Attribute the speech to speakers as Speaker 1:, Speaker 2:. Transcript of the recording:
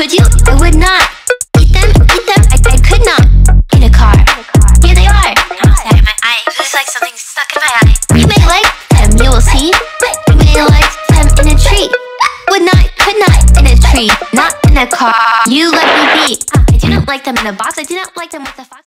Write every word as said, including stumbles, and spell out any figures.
Speaker 1: would you? I would not. Eat them, eat them, I, I could not. In a car. Here they are. I'm sad in my eye. There's like something stuck in my eye. You may like them, you will see. You may like them in a tree. Would not, could not, in a tree. Not in a car. You let me be. I do not like them in a box. I do not like them with a